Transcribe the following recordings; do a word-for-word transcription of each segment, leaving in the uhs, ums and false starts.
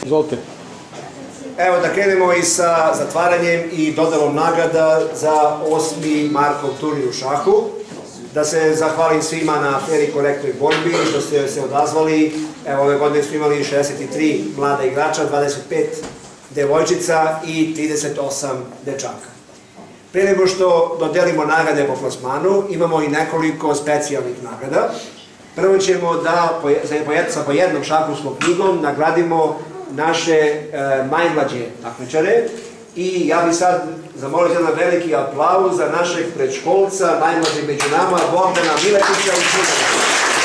Izvolite. Evo da krenemo i sa zatvaranjem i dodelom nagrada za osmi Markov turnir u šahu. Da se zahvalim svima na fer i korektnoj borbi, što ste se odazvali. Evo, ove godine smo imali šezdeset tri mlada igrača, dvadeset pet devojčica i trideset osam dečaka. Pre nego što dodelimo nagrade po plasmanu, imamo i nekoliko specijalnih nagrada. Prvo ćemo da sa po jednom šahovskom knjigom nagradimo naše najmlađe takmičare. I ja bih sad zamolio jedan veliki aplauz za našeg predškolca, najmlađeg među nama, Bogdana Miletića i Čudana.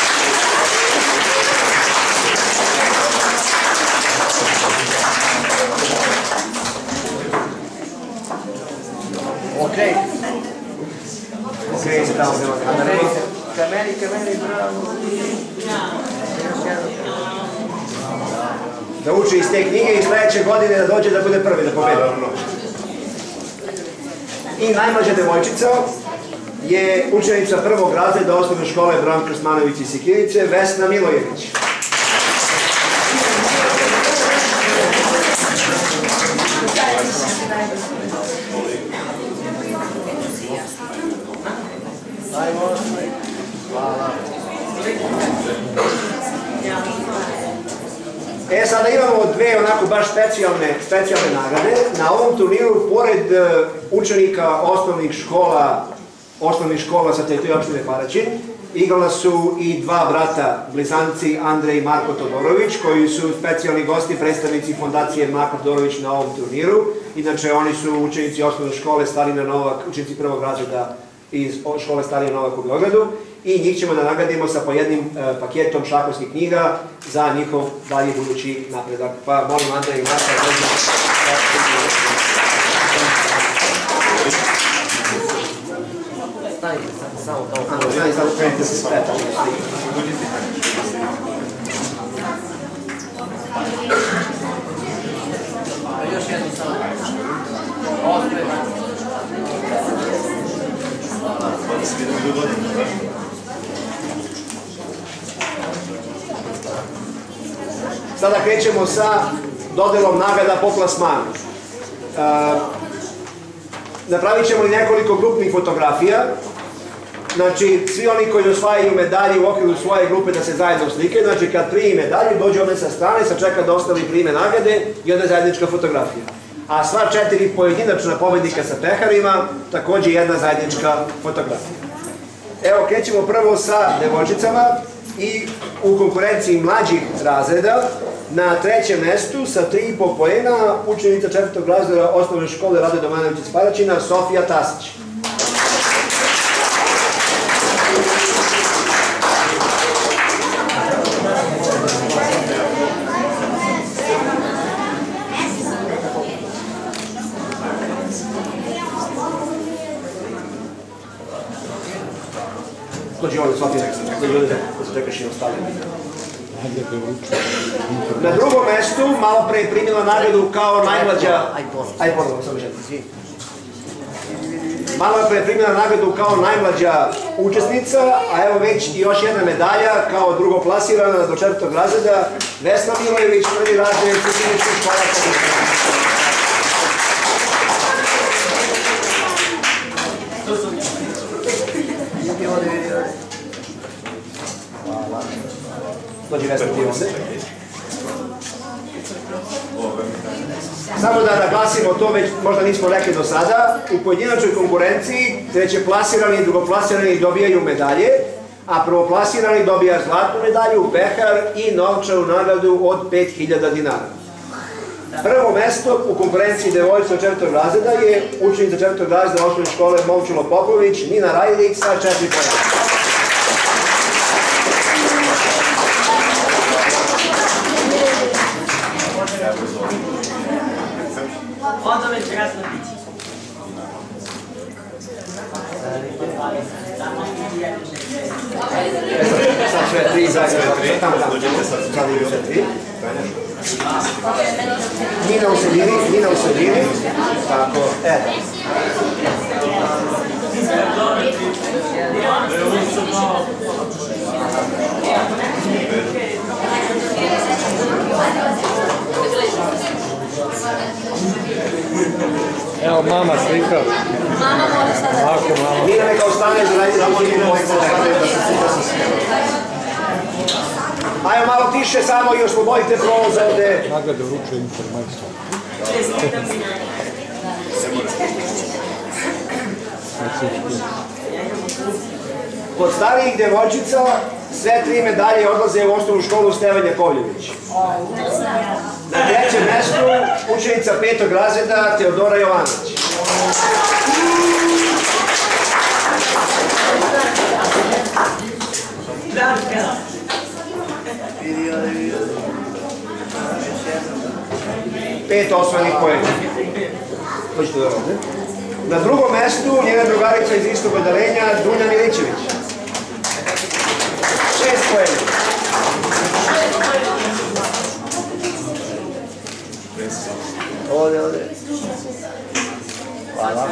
Okej. Okej, se tamo nema kameru. Kameri, kameri, bravo. Da uči iz te knjige i sledeće godine da dođe da bude prvi, da pobedi. I najmlađa devojčica je učenica prvog razreda osnovne škole Branko Krasmanović iz Sikirice, Vesna Milojević. E, sada imamo dve onako baš specijalne nagrade. Na ovom turniru, pored učenika osnovnih škola, osnovnih škola sa teritorije opštine Paraćin, igrala su i dva brata, blizanci Andrej i Marko Todorović, koji su specijalni gosti, predstavnici fondacije Marko Todorović na ovom turniru. Inače, oni su učenici osnovne škole Stalina Novak, učenici prvog razreda iz škole Stalina Novak u Beogradu. I njih ćemo da nagradimo sa po jednim paketom šahovskih knjiga za njihov dalje budući napredak. Pa molim Andrej i Marka da dođu. Stavite samo kao... Andrej, stavite samo krenite se spreta. Još jednu samo. Osme. Sada krećemo sa dodelom nagrada po plasmanu. Napravit ćemo i nekoliko grupnih fotografija. Znači, svi oni koji osvajaju medalje u okviru svoje grupe da se zajedno slike, znači kad primi medalju, dođe ovdje sa strane, sačeka da ostali prime nagrade i onda je zajednička fotografija. A sva četiri pojedinačna pobednika sa peharima, također jedna zajednička fotografija. Evo, krećemo prvo sa devojčicama i u konkurenciji mlađih razreda na trećem mestu sa tri i po poena učenica četvrtog razreda osnovne škole Rade Domanović iz Paraćina, Sofija Tasić. Dođi ovdje, Sofija, dođi ovdje, da se čekaš i ostali. Na drugom mestu, malo pre je primila nagradu kao najmlađa... Aj, ponovno, samo želim. Malo pre je primila nagradu kao najmlađa učesnica, a evo već i još jedna medalja kao drugoplasirana do četvrtog razreda, Vesna Milojević, prvi razred, Sikirička škola. Dođi Vesna ti ovde. Samo da naglasimo to, već možda nismo rekli do sada, u pojedinačnoj konkurenciji treće plasirani i drugoplasirani dobijaju medalje, a prvoplasirani dobija zlatnu medalju, pehar i novčanu nagradu od pet hiljada dinara. Prvo mesto u konkurenciji devojčica četvrtog razreda je učenica četvrtog razreda osnovne škole Momčilo Popović, Nina Rajlić sa četiri poena. Onda već rasno bići. Sad sve tri zajedno. Sad idu sve tri. Nina u sredini, Nina u sredini. Tako, eto. Evo mama slika. Mama može sada. Ako mama. Nina neka ostane za najbolji dvojica da se slika sa svima. Ajmo malo tiše samo i oslobodite prolaza ovde. Nagrade vruče informacija. Kod starijih devojčica sve tri medalje odlaze u osnovnu školu Stevan Jakovljević. Na trećem mestu učenica petog razreda Teodora Jovanović. Pet osvojenih poena. Na drugom mestu njena drugarica iz istog odeljenja Dunja Milićević. Šest poena. Ovdje, ovdje. Hvala.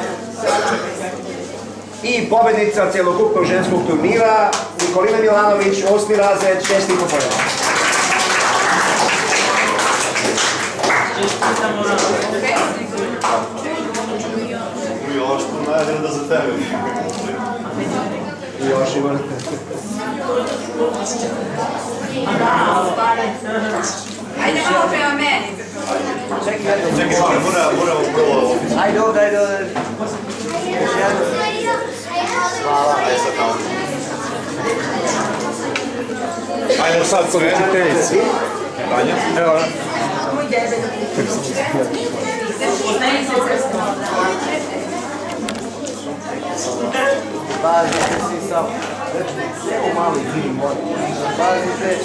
I pobednica celokupnog ženskog turnira Nikolina Milanović, osmi razred, šest i po poena. Još to nagrada za tebe. Još ima. Ajde malo prema meni. Čekaj, Čekaj, moramo prvo opis. ajde ovdje, ajde ovdje. Još jedno. Hvala. Ajde sad tamo. Ajmo sad kod učiteljice. Tanja? Evo. Pazite svi samo. Evo mali film, molim. Pazite.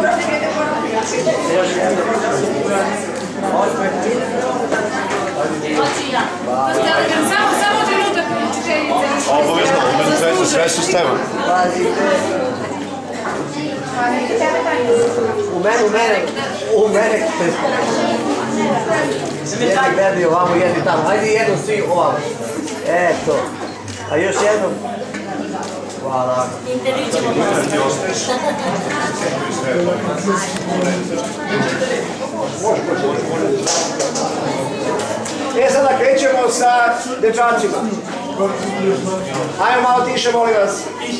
Još jedno. Osmeh. Samo trenutak učiteljice. Obavezno, sve su, sve su s tema. Pazite. U mene, u mene, u mene. Jedni gledaju ovamo, jedni tamo. Hajde jedno svi ovamo. Eto. A još jedno. Hvala. E sada krećemo sa dečacima. Ajmo malo tiše, molim vas.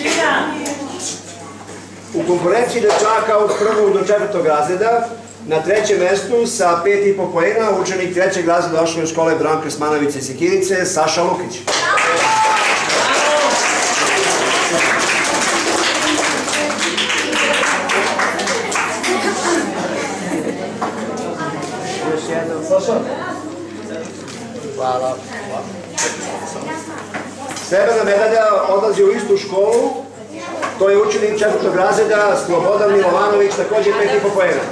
U konkurenciji dečaka od prvog do četvrtog razreda na trećem mestu sa pet i po poena učenik trećeg razreda osnovne škole Branka Smanovića iz Sikirice, Saša Lukić. Još jedno. Saša. Hvala. Srebrna medalja odlazi u istu školu. To je učenik četvrtog razreda Slobodan Milovanović, također pet i po poena.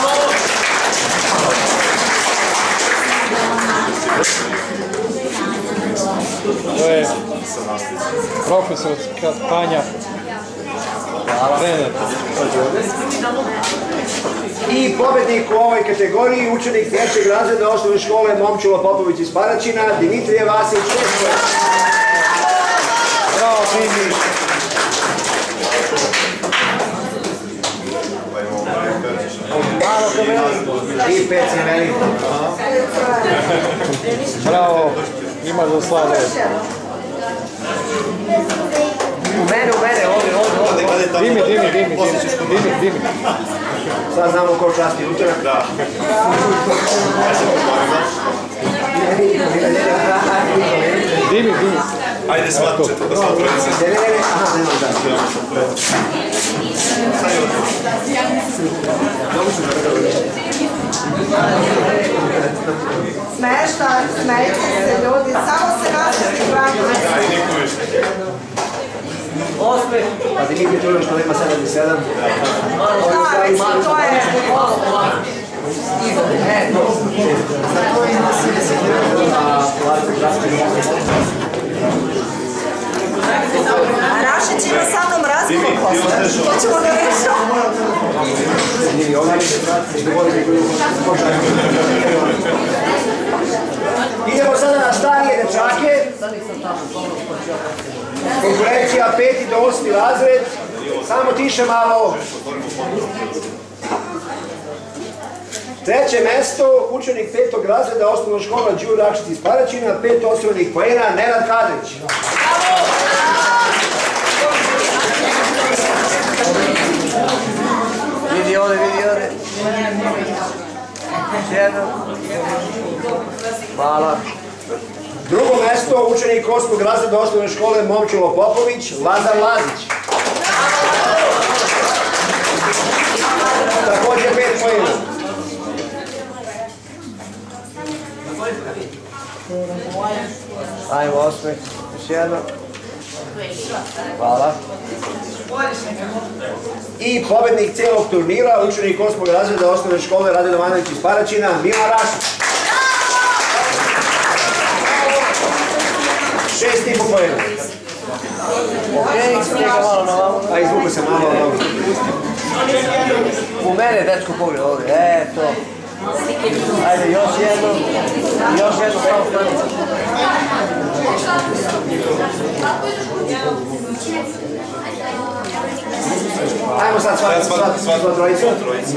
To je profesorska Tanja. Trener. I pobednik u ovoj kategoriji, učenik trećeg razreda osnovne škole Momčilo Popović iz Paraćina, Dimitrije Vasić, šest poena. Bravo, Dimi. Malo kameli. I pet crvenih. Bravo. Ima za slave. U mene, u mene, ovdje, ovdje, ovdje. Dimi, Dimi, Dimi, Dimi, Dimi. Sad znamo ko časti utorak. Da. Ja se poklonimo. Dimi, Dimi. Ajde, svačete, da sva trojica. Ne, ne, ne, aha, nema da. Sad je ovdje. Smešta, smejte se ljudi, samo se nasjeti pravno. Ajde, niko više. Osmeh. Pa Dimitri čujem što nema sedam i sedam. Da, mislim, to je... E, to. A Rašić ima sa mnom razgovor posle. To ćemo da rešamo. Idemo sada na starije dečake. Konkurencija peti do osmi razred. Samo tiše malo. Treće mesto, učenik petog razreda, osnovna škola Đuro Rakšić iz Paraćina, pet osvojenih poena, Nenad Kadrić. Vidi ovdje, vidi ovdje. Jedno. Hvala. Drugo mesto, učenik osmog razreda osnovne škole Momčilo Popović, Lazar Lazić. Također pet poena. Ajmo osmi, još jedno. Hvala. I pobednik cijelog turnira, učenik osmog razreda osnovne škole Rade Domanović iz Paraćina, Milan Rašić. Šest i po pojena. Okej, čekaj malo na vamo. A izvuku se malo na vamo. U mene, dečko, pogled ovdje. E, to. Ajde, još jedno. Još jedno, samo stanicu. Ajmo sad sva trojica.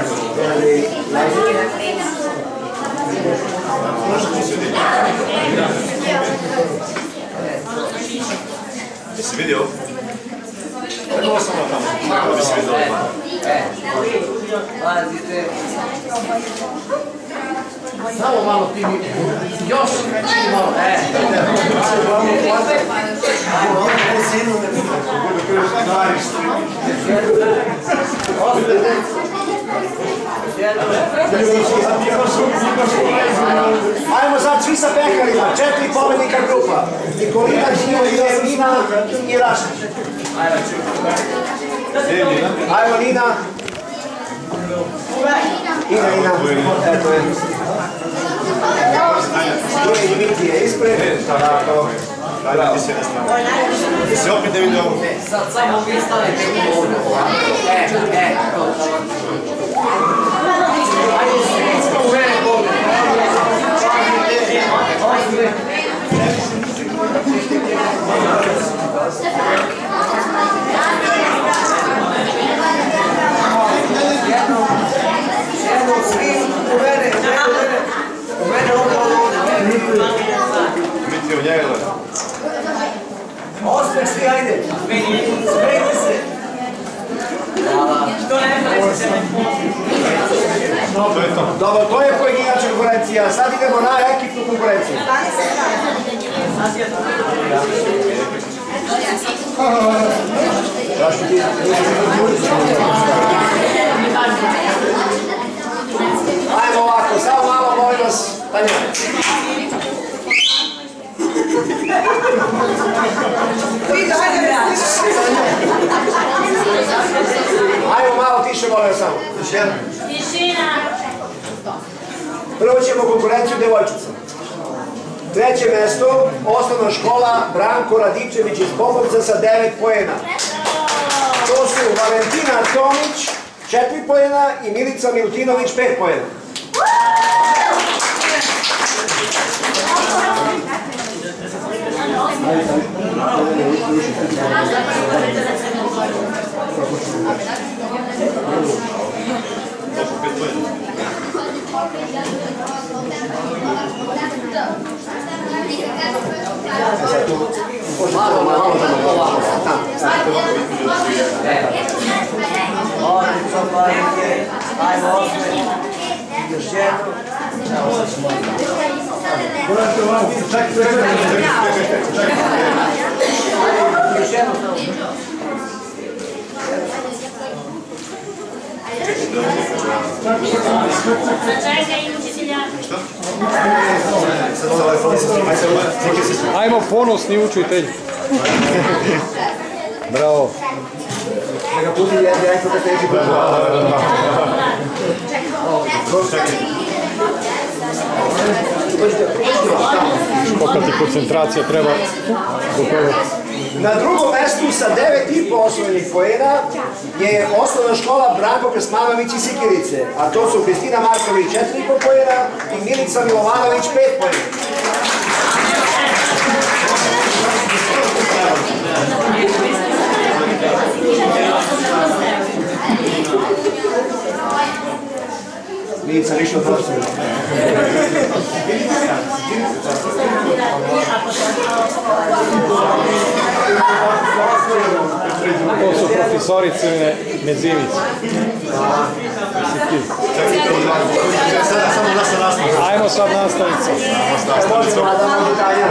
Jesi vidio? Tako sam tamo. Kako bi se vidio? Pazite. Samo malo ti mi... Još malo. E. Ajmo sad svi sa pekarima, četiri pobednika grupa. Nikolina, Nina i Rašić. Ajmo Nina. Ina, Ina. Eto je. Ina i Dimitrije ispred. Tako. Ajde, ti si jedna strana. Jesi opet ne vidio ovo? Sad samo vi stavite u ovdje. E, e, to. Ajde, svi u mene pogled. Jedno, jedno, svi u mene, u mene ovdje, ovdje. Dimitri, u njega gleda. Osmeh svi, ajde. Smejte se. Hvala. To je to. Dobro, to je pojedinačna konkurencija. Sad idemo na ekipnu konkurenciju. Ajmo ovako, samo malo molim vas, Tanja. Ajmo malo tiše, molim vas samo. Tišina! Prvo ćemo konkurenciju devojčica. Treće mesto, osnovna škola Branko Radičević iz Popovca sa devet poena. To su Valentina Tomić, četiri poena i Milica Milutinović, pet poena. Malo, malo, malo. Odlično, pazite. Ajmo osmeh. Još jedno. Još jedno. Ajmo ponosni učitelj. Bravo. Neka puti direktno da teži brzo. Koliko ti koncentracija treba? Na drugom mestu sa devet i po osnovnih poena je osnovna škola Branko Krsmanović iz Sikirice, a to su Kristina Marković četiri i po poena i Milica Milovanović pet poena. Ivica, ništa od nas. To su profesorice Medzimice. Samo da se nastavimo. Ajmo sad nastavica. Možemo da može Tanja.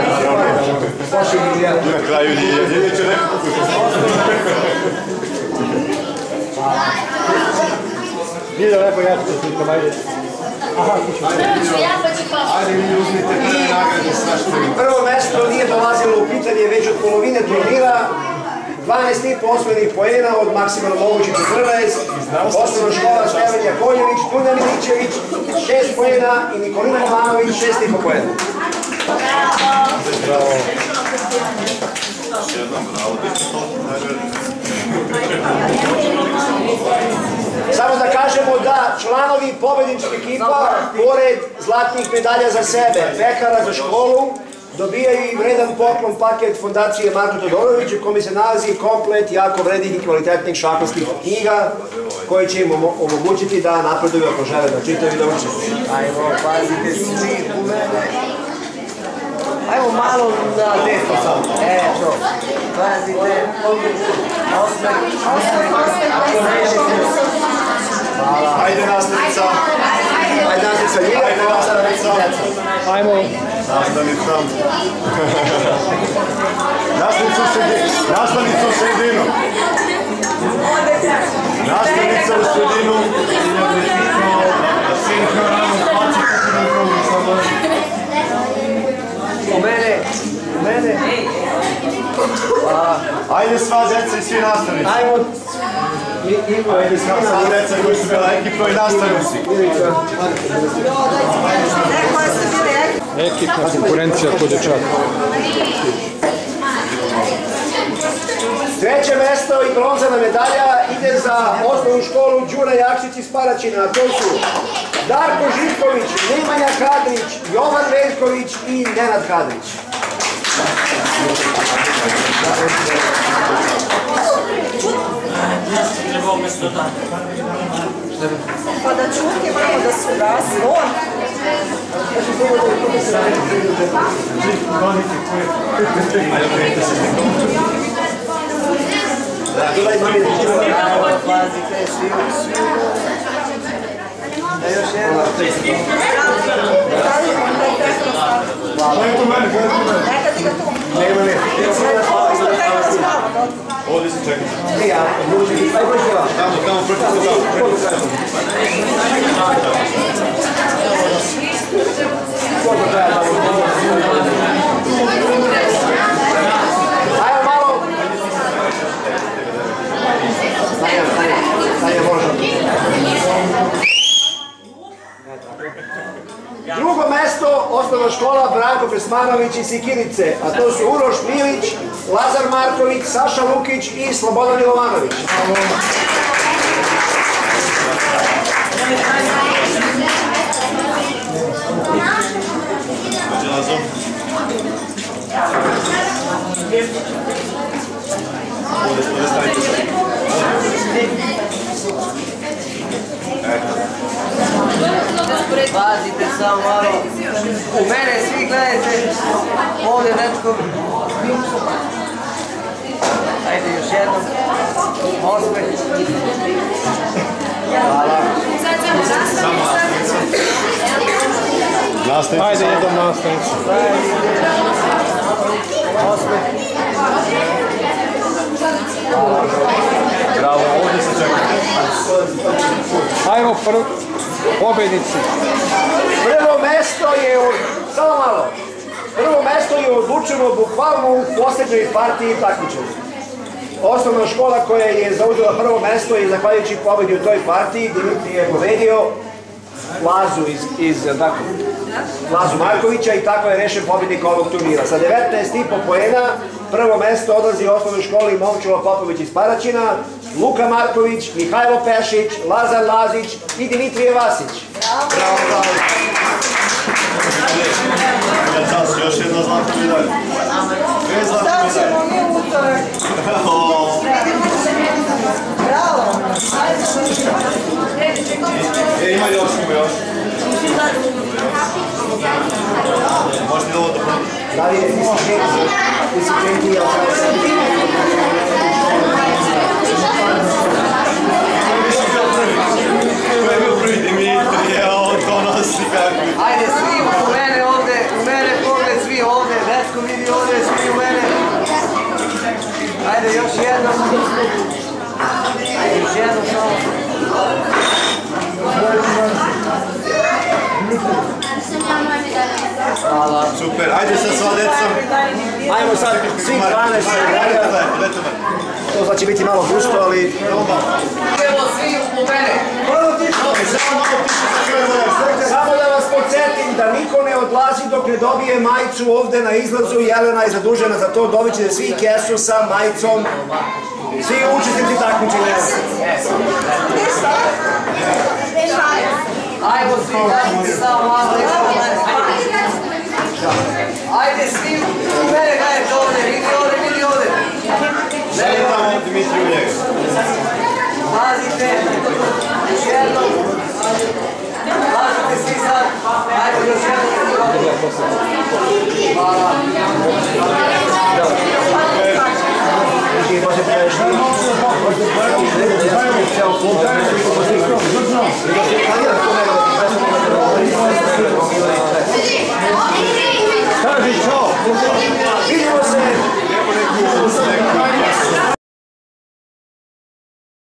Na kraju nije će neko Nije da lepo ja ću da slikam, ajde. Ajde vi uzmite prve nagrade sa što ima. Prvo mesto nije dolazilo u pitanje već od polovine turnira. dvanaest i po osvojenih poena od maksimalno mogućih četrnaest. Osnovna škola Stevan Jakovljević, Dunja Milićević, šest poena i Nikolina Milanović, šest i po poena. Bravo. Još jednom, bravo, biti to nagrade. Samo da kažemo da članovi pobedničke ekipa, pored zlatnih medalja za sebe, pehara za školu, dobijaju i vredan poklon paket fondacije Marko Todorović u kome se nalazi komplet jako vrednih i kvalitetnih šahovskih knjiga koje će im omogućiti da napreduju ako žele da čitaju i da uče. Ajmo, pazite svi u mene. Ajmo malo na desno samo. Eto, pazite. Osmeh, osmeh, osmeh. Hvala. Ajde nastavnica. Ajde nastavnica, nije. Ajde nastavnica. Ajmo. Nastavnica. Nastavnica u sredinu. Nastavnica u sredinu. Nastavnica u sredinu. U mene, u mene. Ajde sva djeca i svi nastavnici. Ajmo. Ajde sva djeca koji su bila ekipno i nastavnici. Neko je ste bili ekip. Ekipna konkurencija kod dječaka. Treće mesto i bronzana medalja ide za osnovnu školu Đura Jakšić iz Paraćina, a to su Darko Živković, Nemanja Kadrić, Jovan Veljković i Nenad Kadrić. Pa da čuti malo da su gasi. On. Pazite svi. Da još jedno. Neka ti ga tu. Nema, ne. Ovdje se čekaj. Ne, ja, ljudi, aj proći vam. Tamo, tamo, proći tamo. Koliko traja tamo? Ajmo malo. Sanja, Sanja, Sanja, možda. Drugo mesto, osnovna škola Branko Presmanović iz Sikirice, a to su Uroš Milić, Lazar Marković, Saša Lukić i Slobodan Milovanović. Pazite samo malo. U mene svi gledajte. Ovdje netko. Ajde još jednom. Osmeh. Hvala. Nastavite. Ajde, jedan nastavnica. Osmeh. Bravo, ovdje se čekaj. Ajmo prvi. Pobednici. Prvo mesto je, od... samo malo, prvo mesto je odlučeno bukvalno u posljednjoj partiji takmičenja. Osnovna škola koja je zauzela prvo mesto i zahvaljujući pobedi u toj partiji, Dimitri je pobedio Lazu iz, iz tako, Lazu Markovića i tako je rešen pobednik ovog turnira. Sa devetnaest i po poena prvo mesto odlazi osnovnoj školi Momčilo Popović iz Paraćina, Luka Marković, Mihajlo Pešić, Lazar Lazić i Dimitrije Vasić. Bravo, bravo. Još jedna zlatna medalja. Dve zlatne Šta medalje. ćemo mi utorak? Bravo. E, ima još, ima još. Možete da ovo dopuniti. Da li je, ti si Kenki, ti si Kenki, jel kao sam? Ko je bio prvi Dimitri, evo, to nosi kako. Ajde, svi u mene ovde, u mene pogled, svi ovde, Vetko vidi ovde, svi u mene. Ajde, još jednom. Ajde, još jednom samo. Hvala. Super, ajde sad sva decom. Ajmo sad, svi dvanaest. To znači biti malo gusto, ali... Idemo svi u mene. Samo da vas podsjetim da niko ne odlazi dok ne dobije majicu ovde na izlazu. Jelena je zadužena za to, dobit ćete svi kesu sa majicom. Svi učesnici takmičenja. Ajmo svi, dajte samo malo. Ajde svi u mene, gledajte.